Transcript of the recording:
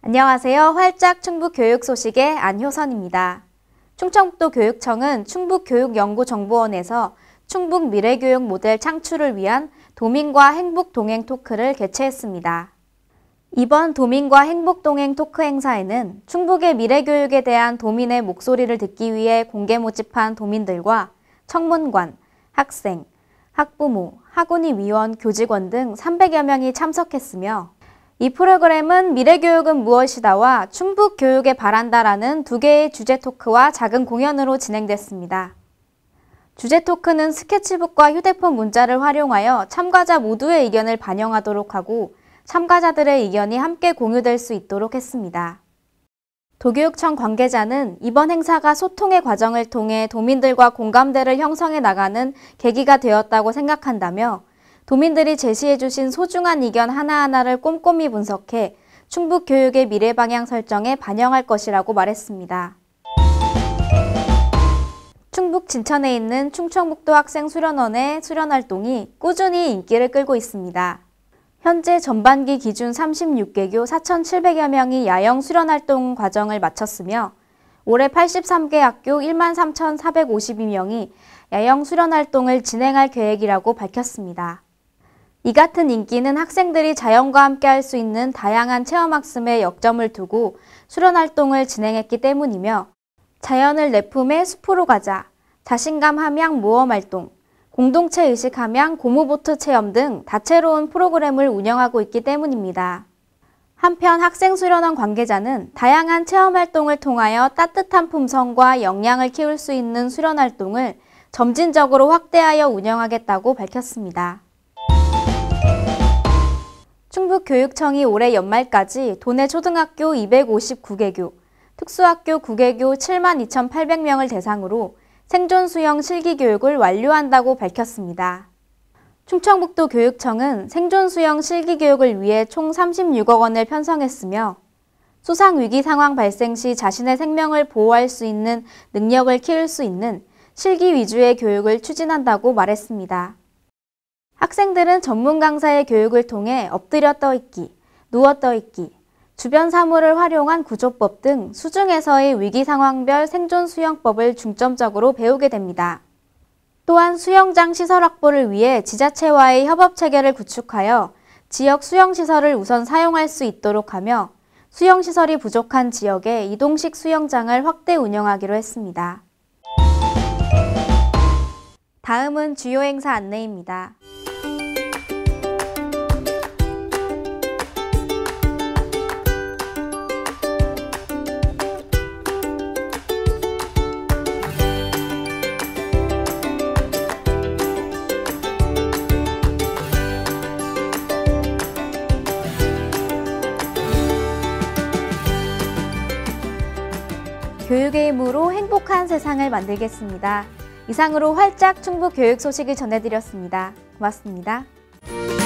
안녕하세요. 활짝 충북 교육 소식의 안효선입니다. 충청북도 교육청은 충북교육연구정보원에서 충북 미래교육 모델 창출을 위한 도민과 행복 동행 토크를 개최했습니다. 이번 도민과 행복 동행 토크 행사에는 충북의 미래교육에 대한 도민의 목소리를 듣기 위해 공개 모집한 도민들과 청문관, 학생, 학부모, 학우니 위원, 교직원 등 300여 명이 참석했으며 이 프로그램은 미래교육은 무엇이다와 충북교육에 바란다라는 두 개의 주제 토크와 작은 공연으로 진행됐습니다. 주제 토크는 스케치북과 휴대폰 문자를 활용하여 참가자 모두의 의견을 반영하도록 하고 참가자들의 의견이 함께 공유될 수 있도록 했습니다. 도교육청 관계자는 이번 행사가 소통의 과정을 통해 도민들과 공감대를 형성해 나가는 계기가 되었다고 생각한다며 도민들이 제시해 주신 소중한 의견 하나하나를 꼼꼼히 분석해 충북 교육의 미래 방향 설정에 반영할 것이라고 말했습니다. 충북 진천에 있는 충청북도 학생수련원의 수련활동이 꾸준히 인기를 끌고 있습니다. 현재 전반기 기준 36개교 4,700여 명이 야영 수련활동 과정을 마쳤으며 올해 83개 학교 13,452명이 야영 수련활동을 진행할 계획이라고 밝혔습니다. 이 같은 인기는 학생들이 자연과 함께 할 수 있는 다양한 체험학습에 역점을 두고 수련활동을 진행했기 때문이며 자연을 내 품에 숲으로 가자, 자신감 함양 모험활동, 공동체 의식 함양 고무보트 체험 등 다채로운 프로그램을 운영하고 있기 때문입니다. 한편 학생수련원 관계자는 다양한 체험활동을 통하여 따뜻한 품성과 역량을 키울 수 있는 수련활동을 점진적으로 확대하여 운영하겠다고 밝혔습니다. 충북교육청이 올해 연말까지 도내 초등학교 259개교, 특수학교 9개교 72,800명을 대상으로 생존수영 실기교육을 완료한다고 밝혔습니다. 충청북도 교육청은 생존수영 실기교육을 위해 총 36억 원을 편성했으며 수상위기 상황 발생 시 자신의 생명을 보호할 수 있는 능력을 키울 수 있는 실기 위주의 교육을 추진한다고 말했습니다. 학생들은 전문 강사의 교육을 통해 엎드려 떠있기, 누워 떠있기, 주변 사물을 활용한 구조법 등 수중에서의 위기 상황별 생존 수영법을 중점적으로 배우게 됩니다. 또한 수영장 시설 확보를 위해 지자체와의 협업 체계를 구축하여 지역 수영시설을 우선 사용할 수 있도록 하며 수영시설이 부족한 지역에 이동식 수영장을 확대 운영하기로 했습니다. 다음은 주요 행사 안내입니다. 교육의 힘으로 행복한 세상을 만들겠습니다. 이상으로 활짝 충북 교육 소식을 전해드렸습니다. 고맙습니다.